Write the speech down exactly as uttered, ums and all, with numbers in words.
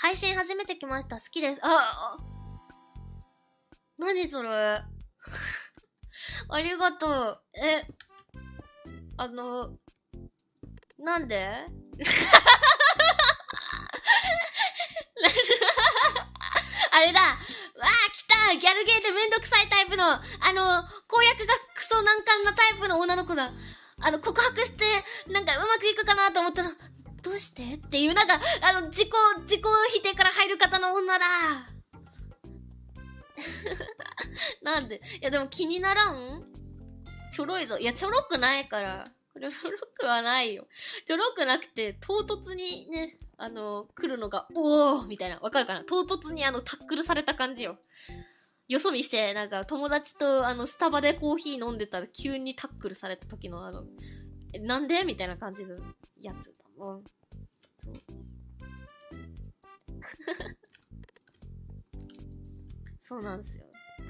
配信初めて来ました。好きです。あ、何それありがとう。え、あの、なんであれだ。わあ、来た。ギャルゲーでめんどくさいタイプの、あの、公約がクソ難関なタイプの女の子だ。あの、告白して、なんかうまくいくかなと思ったら、どうしてっていう、なんか、あの、自己、自己否定から入る方の女だ。なんで？いや、でも気にならん？ちょろいぞ。いや、ちょろくないから。これ、ちょろくはないよ。ちょろくなくて、唐突にね、あの、来るのが、おーみたいな。わかるかな？唐突にあの、タックルされた感じよ。よそ見して、なんか、友達と、あの、スタバでコーヒー飲んでたら、急にタックルされた時のあの、え、なんでみたいな感じのやつだもん。そう。そうなんですよ。